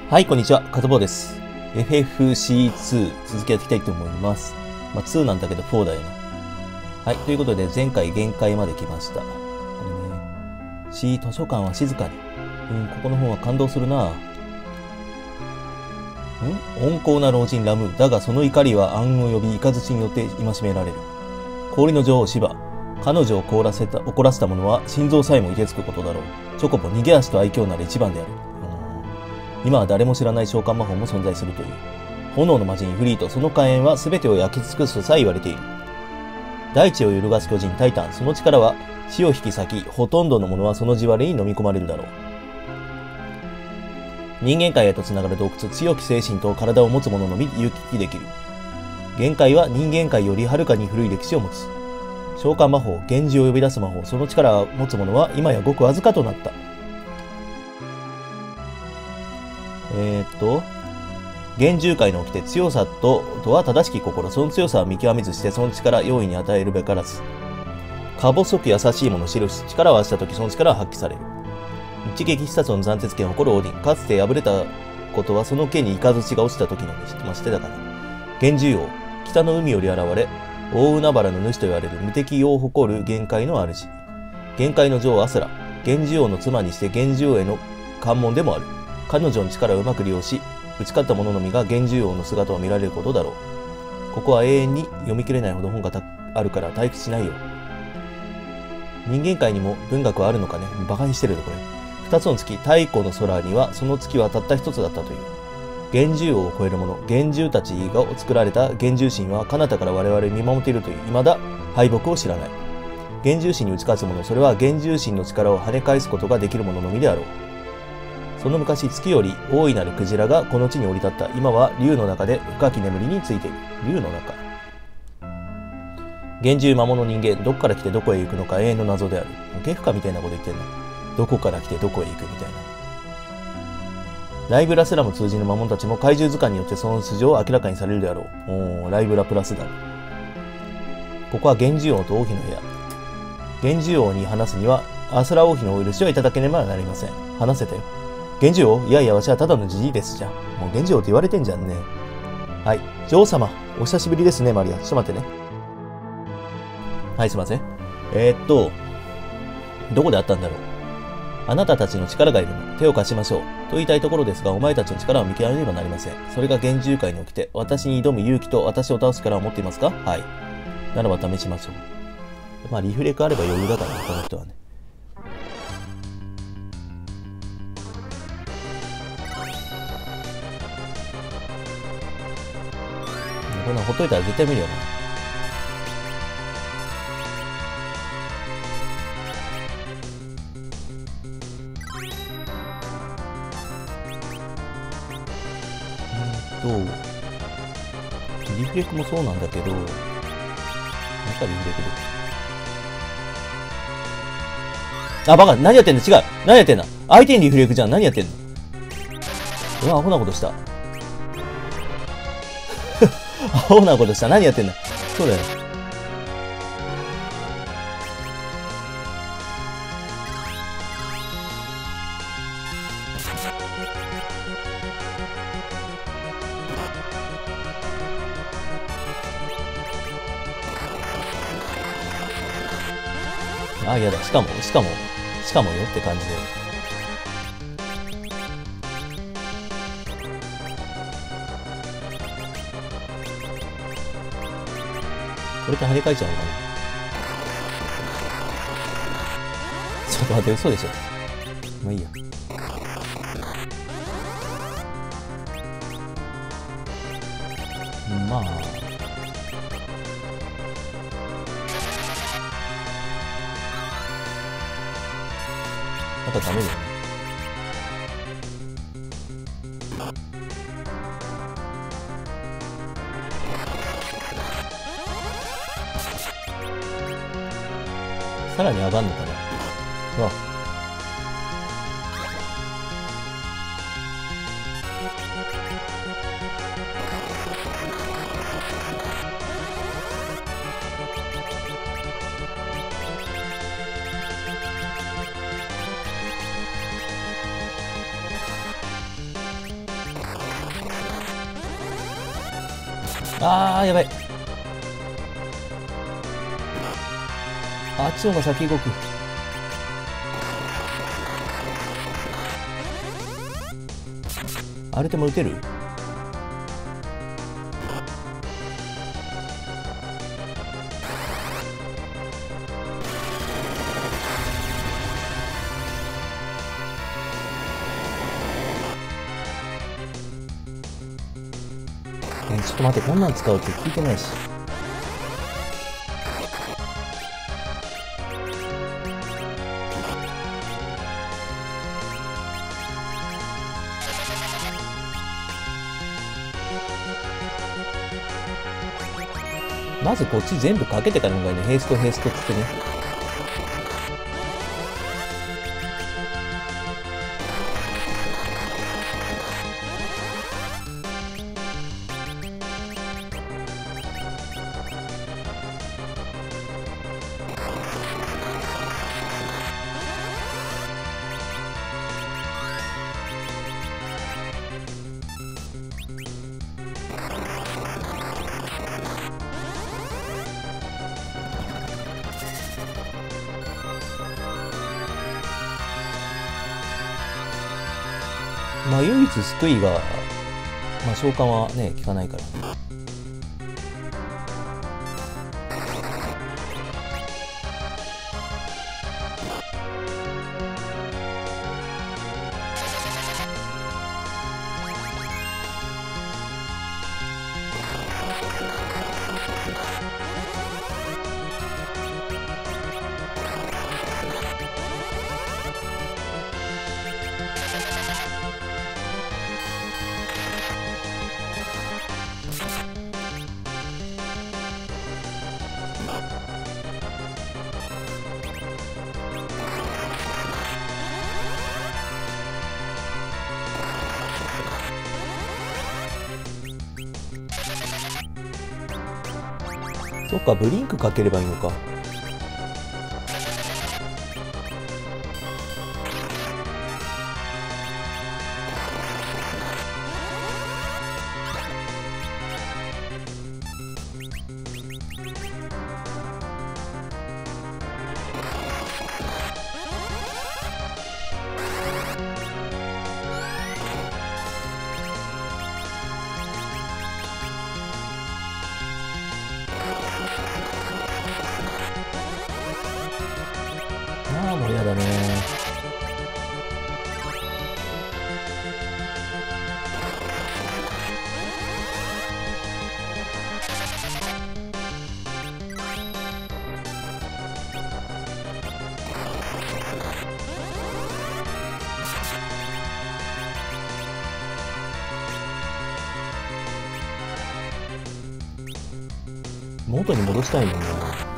はい、こんにちは。カズボウです。FFC2 続きやっていきたいと思います。2なんだけど4だよね。はい、ということで前回限界まで来ました。これね。C 図書館は静かに。ここの本は感動するな。温厚な老人ラム。だがその怒りは暗を呼び、雷によって戒められる。氷の女王シバ。彼女を怒らせた者は心臓さえも凍てつくことだろう。チョコボ、逃げ足と愛嬌なる一番である。今は誰も知らない召喚魔法も存在するという。炎の魔人フリート、その火炎は全てを焼き尽くすとさえ言われている。大地を揺るがす巨人タイタン、その力は死を引き裂き、ほとんどのものはその地割れに飲み込まれるだろう。人間界へとつながる洞窟、強き精神と体を持つ者のみ行き来できる。限界は人間界よりはるかに古い歴史を持つ。召喚魔法、源氏を呼び出す魔法、その力を持つ者は今やごくわずかとなった。幻獣界の掟、強さとは正しき心、その強さは見極めずしてその力容易に与えるべからず。か細く優しいもの印、力を合わせたときその力は発揮される。一撃必殺の斬鉄剣を誇るオーディン、かつて敗れたことはその剣に雷が落ちた時のにましてだから。幻獣王、北の海より現れ、大海原の主と言われる無敵を誇る限界の主。限界の女王アスラ、幻獣王の妻にして幻獣王への関門でもある。彼女の力をうまく利用し、打ち勝った者のみが幻獣王の姿を見られることだろう。ここは永遠に読み切れないほど本があるから退屈しないよ。人間界にも文学はあるのかね。馬鹿にしてるよこれ。二つの月、太古の空にはその月はたった一つだったという。幻獣王を超える者、幻獣たちが作られた幻獣神は彼方から我々に見守っているという、未だ敗北を知らない。幻獣神に打ち勝つ者、それは幻獣神の力を跳ね返すことができる者のみであろう。その昔、月より大いなるクジラがこの地に降り立った。今は竜の中で深き眠りについている。竜の中。幻獣魔物人間、どこから来てどこへ行くのか永遠の謎である。ゲフカみたいなこと言ってんな。どこから来てどこへ行くみたいな。ライブラすらも通じぬ魔物たちも怪獣図鑑によってその素性を明らかにされるであろう。ライブラプラスだ。ここは幻獣王と王妃の部屋。幻獣王に話すには、アスラ王妃のお許しをいただけねばなりません。話せたよ。幻獣王？いやいや、わしはただのじじいですじゃん。もう幻獣王って言われてんじゃんね。はい。女王様、お久しぶりですね、マリア。ちょっと待ってね。はい、すいません。どこで会ったんだろう。あなたたちの力がいるの。手を貸しましょう。と言いたいところですが、お前たちの力を見極めねばなりません。それが幻獣界に起きて、私に挑む勇気と私を倒す力を持っていますか？はい。ならば試しましょう。リフレクあれば余裕だからね、この人はね。こんなんほっといたら絶対無理よな。リフレクもそうなんだけど、またリフレクで。あ、バカ、何やってんの？違う。何やってんの？相手にリフレクじゃん。何やってんの？うわ、アホなことした。アホなことした。何やってんだ。そうだよ。あ、やだ。しかもよって感じで。これって跳ね返っちゃうのかな。ちょっと待って、嘘でしょ。まあいいや。まあ。なんかダメだよね。さらに上がんのかな。うわ。 あー、やばい。あっちの方が先動く。あれでも撃てる？ちょっと待って、こんなん使うって聞いてないし。まずこっち全部かけてからのがいいね。ヘイストヘイストってね。まあ唯一救いが、まあ召喚はね、効かないから。そっか、ブリンクかければいいのか。ああ、もう嫌だね。元に戻したいもんな。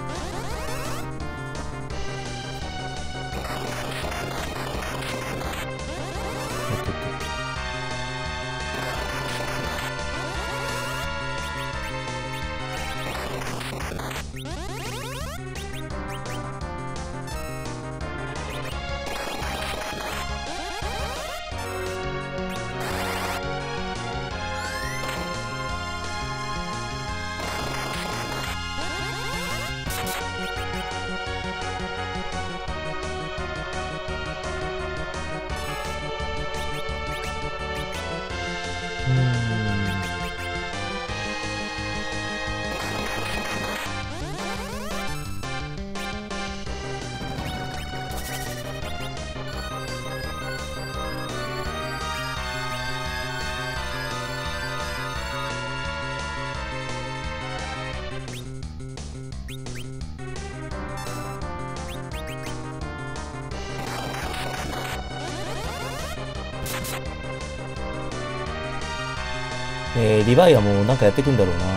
リヴァイはもうなんかやってくんだろうな。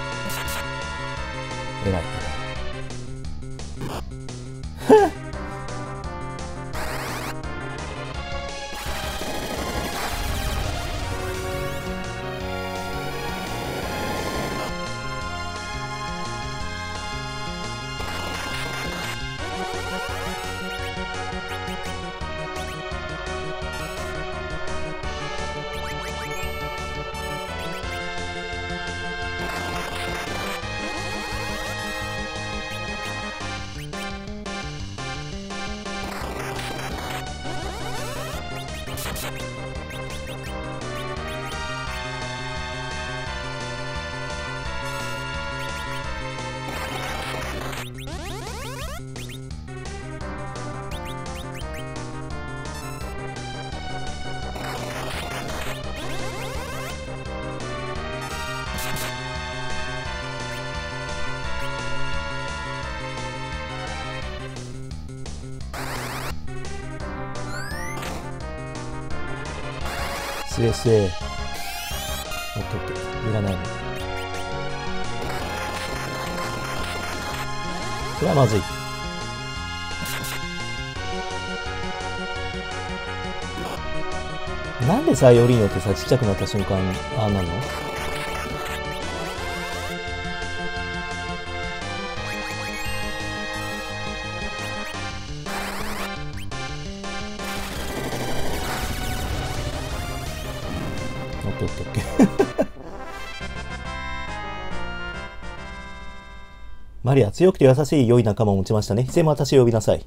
偉い。 スレスレ。オッケーオッケー。いらないもん。これはまずい。なんでさ、よりによってさ、ちっちゃくなった瞬間、ああなの？オッケーオッケーオッケー。マリア、強くて優しい良い仲間を持ちましたね。いつでも私を呼びなさい。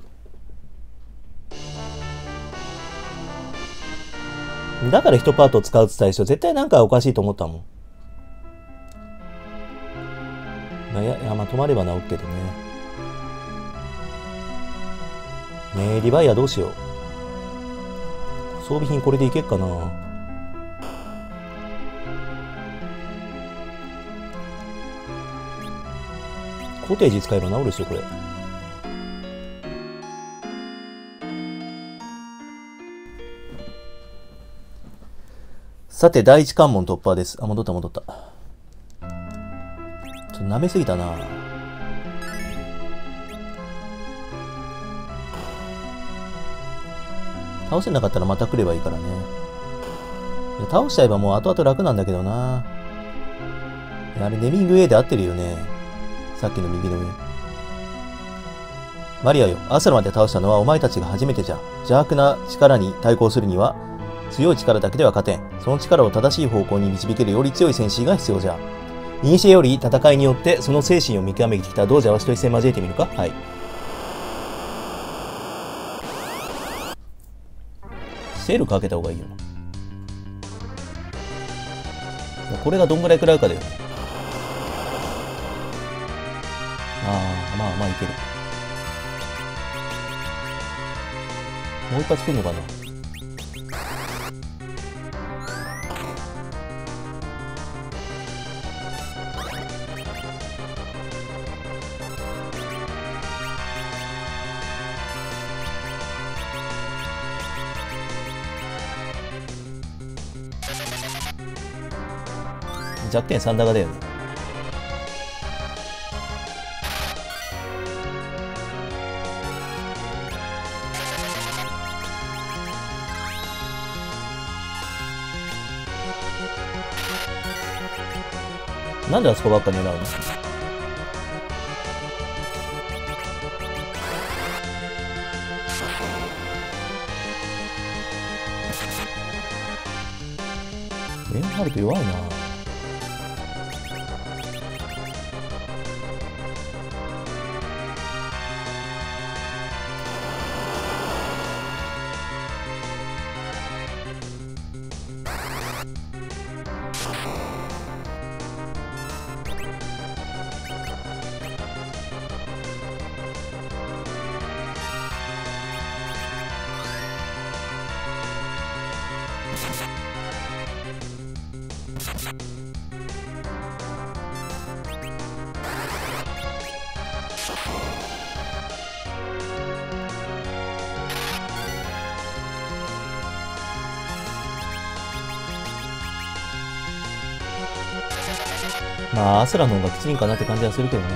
だから1パート使うって言ったでしょ。絶対なんかおかしいと思ったもん。いや、まあ止まれば治るけどね。リヴァイアどうしよう。装備品これでいけっかな。コテージ使えば治るでしょ、これ。さて、第一関門突破です。あ、戻った戻った。ちょっと舐めすぎたな。倒せなかったらまた来ればいいからね。いや、倒しちゃえばもう後々楽なんだけどな。いや、あれネミング A で合ってるよね。さっきの右の上。マリアよ、アスラまで倒したのはお前たちが初めてじゃ。邪悪な力に対抗するには、強い力だけでは勝てん。その力を正しい方向に導けるより強い戦士が必要じゃ。古より戦いによってその精神を見極めてきた同者わしと一戦交えてみるか。はい。セールかけた方がいいよな。これがどんぐらい食らうかだよね。まあいける。もう一発来るのかな。弱点3高だよね。なんであそこばっか狙うの？レンハルト弱いな。まあアスラの方がきついんかなって感じはするけどな。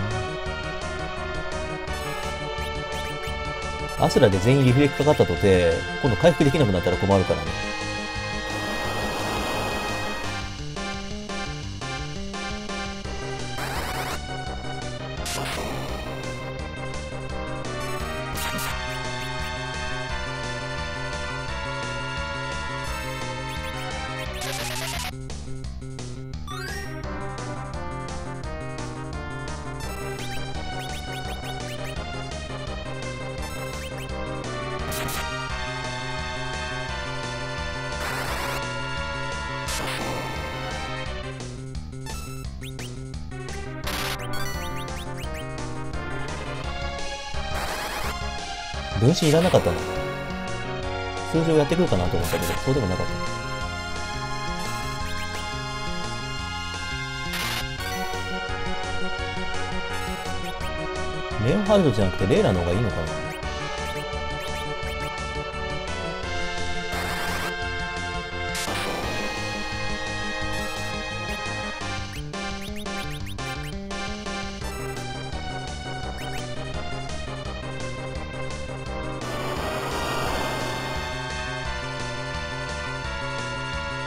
アスラで全員リフレクかかったとて今度回復できなくなったら困るからね。分身いらなかったんだ。通常やってくるかなと思ったけど、そうでもなかった。レオハルドじゃなくてレイラの方がいいのかな。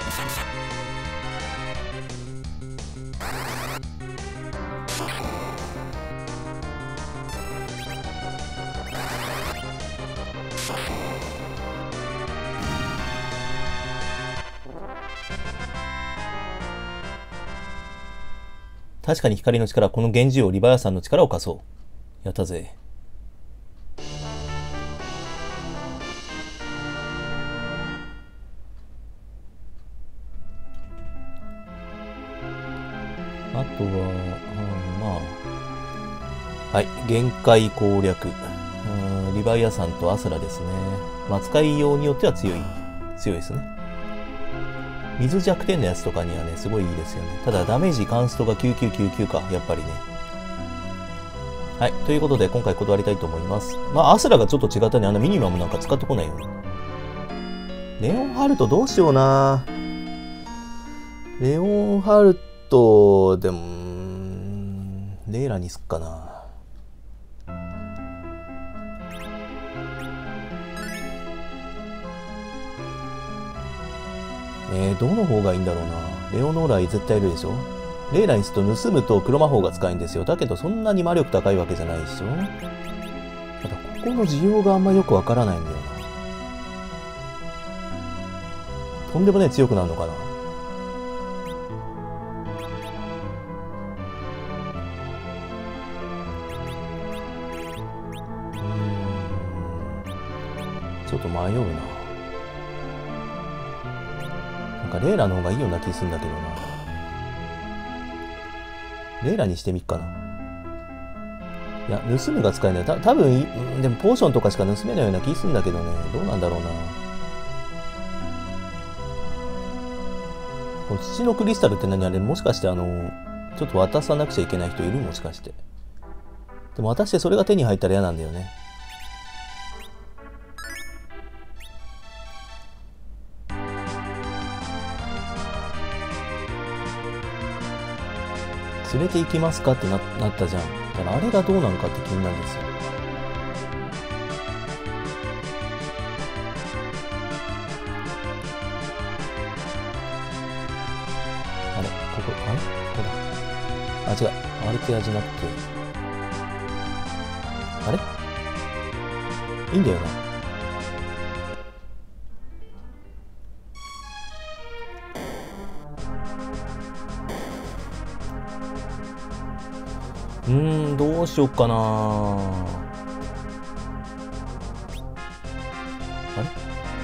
確かに光の力、この源氏王リバヤさんの力を貸そう。やったぜ。あとは、はい、限界攻略。リバイアさんとアスラですね。扱いようによっては強いですね。水弱点のやつとかにはね、すごいいいですよね。ただ、ダメージカンストが9999か、やっぱりね。はい、ということで、今回断りたいと思います。アスラがちょっと違ったね。ミニマムなんか使ってこないよね。レオンハルトどうしような。レオンハルト、でも、レイラにすっかな。どの方がいいんだろうな。レオノーラ絶対いるでしょ。レイラにすると盗むと黒魔法が使えるんですよ。だけどそんなに魔力高いわけじゃないでしょ。ただここの需要があんまよくわからないんだよな。とんでもね強くなるのかな。ちょっと迷うな。なんかレイラの方がいいような気するんだけどな。レイラにしてみっかな。いや、盗むが使えない。多分でもポーションとかしか盗めないような気するんだけどね。どうなんだろうな。この土のクリスタルって何あれ、もしかしてちょっと渡さなくちゃいけない人いる？もしかして。でも渡してそれが手に入ったら嫌なんだよね。連れて行きますかってなったじゃん。だからあれがどうなのかって気になるんですよ。あれここ、あれこれ。あ、違う。アルテアじゃなくて。あれいいんだよな。どうしよっかな。あれ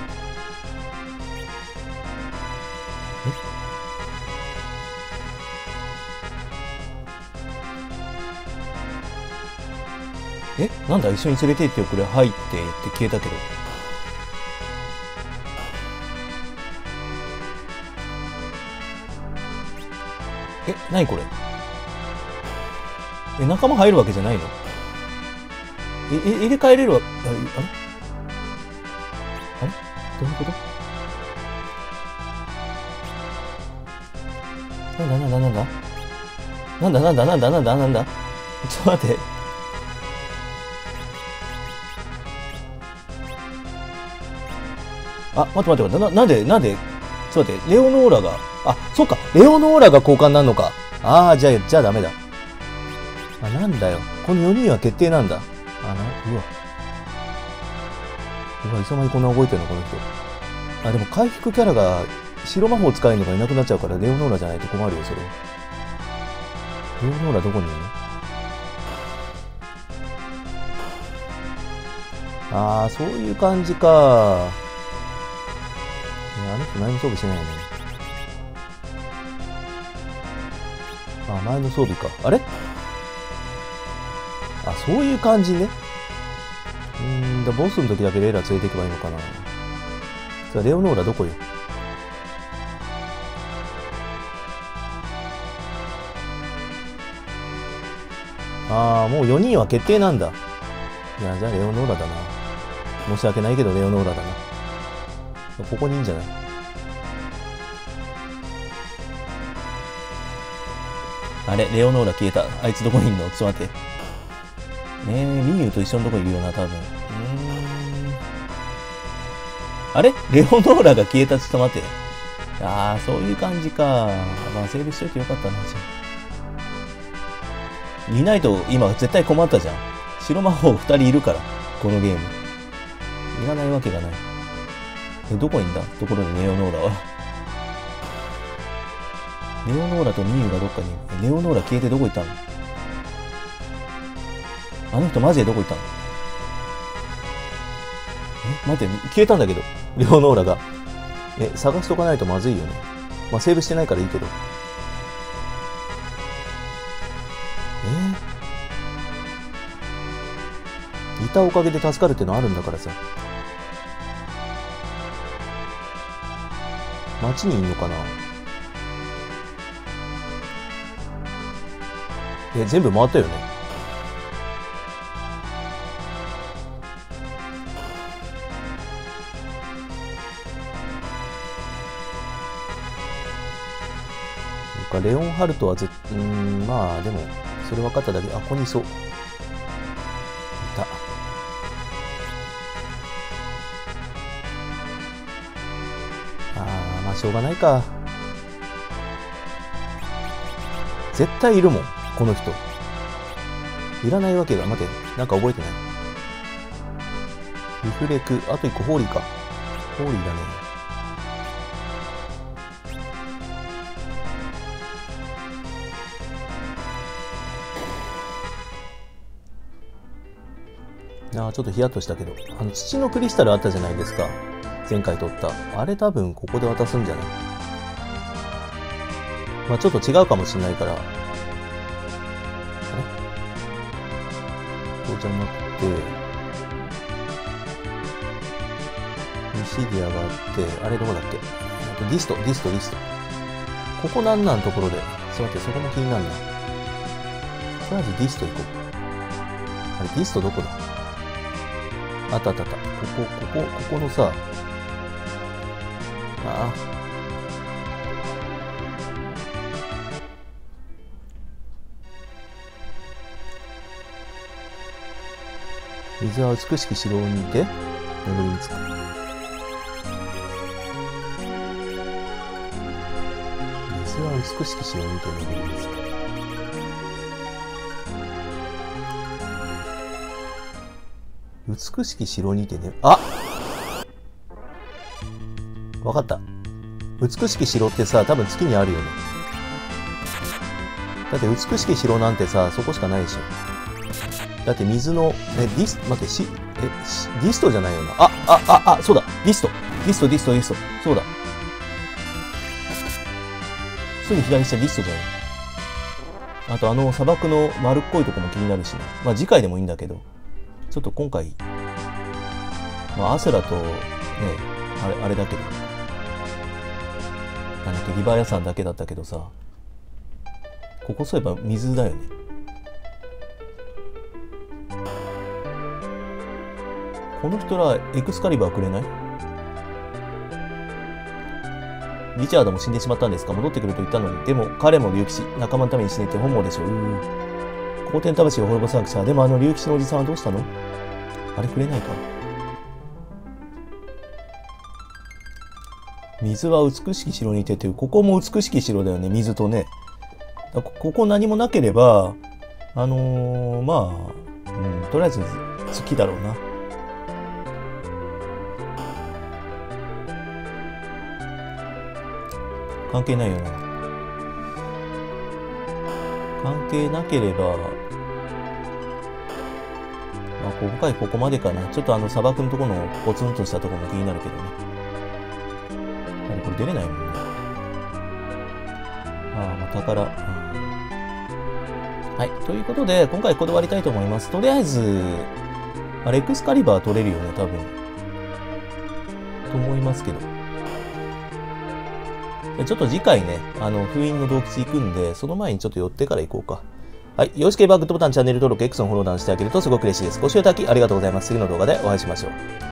なんだ一緒に連れて行ってよ、これ入って言って消えたけど。何これ。仲間入るわけじゃないの？入れ替えれるわ。あれどういうこと？なんだちょっと待って。待って。なんでちょっと待って。レオノーラが、そっか。レオノーラが交換なんのか。じゃあダメだ。なんだよ。この4人は決定なんだ。いつの間にこんな動いてるのこの人。でも回復キャラが白魔法使えるのがいなくなっちゃうからレオノーラじゃないと困るよ、それ。レオノーラどこにいるの？そういう感じか。あの人何も装備しないよね。前の装備か。あれ？そういう感じね。ボスの時だけレイラ連れていけばいいのかな。さあ、レオノーラどこよ。もう4人は決定なんだ。じゃあレオノーラだな。申し訳ないけどレオノーラだな。ここにいいんじゃない？あれ、レオノーラ消えた。あいつどこにいんの？ちょっと待って。リユと一緒のとこいるよな、多分。あれレオノーラが消えた。ちょっと待って。 ああ、そういう感じか。まあ、セーブしといてよかったな、じゃあ。いないと今絶対困ったじゃん。白魔法2人いるから、このゲーム。いらないわけがない。どこにいんだところでネオノーラは。ネオノーラとミユがどっかにいる。ネオノーラ消えてどこ行ったの？あの人マジでどこ行ったの？待って、消えたんだけど。ネオノーラが。探しとかないとまずいよね。まあ、セーブしてないからいいけど。いたおかげで助かるってのあるんだからさ。街にいんのかな？全部回ったよね。レオンハルトはまあでもそれ分かっただけ。あ、ここにいそう。いた。まあしょうがないか。絶対いるもん、この人。いらないわけが。待て、なんか覚えてない。リフレク、あと1個ホーリーか。ホーリーだね。ちょっとヒヤッとしたけど、土のクリスタルあったじゃないですか。前回取った。あれ多分ここで渡すんじゃない？まあちょっと違うかもしれないから。あれ？こうじゃなくて、西ディアがあって、あれどこだっけ？ディスト。ここなんなんところで。ちょっと待って、そこも気になるな。とりあえずディスト行こう。あれ、ディストどこだ？あった。ここのさ、水は美しき城にて眠りにつく。水は美しき城にて眠りにつく。美しき城にてね。わかった。美しき城ってさ、多分月にあるよね。だって美しき城なんてさ、そこしかないでしょ。だって水の、待って、ディストじゃないよな。そうだ。ディスト。そうだ。すぐ左下ディストじゃない。あと砂漠の丸っこいとこも気になるしね。まあ次回でもいいんだけど。ちょっと今回、まあ、アスラと、ね、あれだけど、なんだっけ、リバー屋さんだけだったけどさ、ここそういえば水だよね。この人ら、エクスカリバーくれない？リチャードも死んでしまったんですか？戻ってくると言ったのに。でも、彼も竜騎士、仲間のために死ねって本望でしょう。光天魂を滅ぼさなくちゃ。でも竜騎士のおじさんはどうしたの？あれくれないか。水は美しき城にてという、ここも美しき城だよね、水とね。ここ何もなければ、まあ、とりあえず月だろうな。関係ないよな。関係なければ、まあ、今回ここまでかな。ちょっと砂漠のところのポツンとしたところも気になるけどね。これ出れないもんね。まあ宝。はい。ということで、今回ここで終わりたいと思います。とりあえず、エクスカリバー取れるよね、多分。と思いますけど。ちょっと次回ね、封印の洞窟行くんで、その前にちょっと寄ってから行こうか。はい。よろしければグッドボタン、チャンネル登録、X のフォロー欄してあげるとすごく嬉しいです。ご視聴いただきありがとうございます。次の動画でお会いしましょう。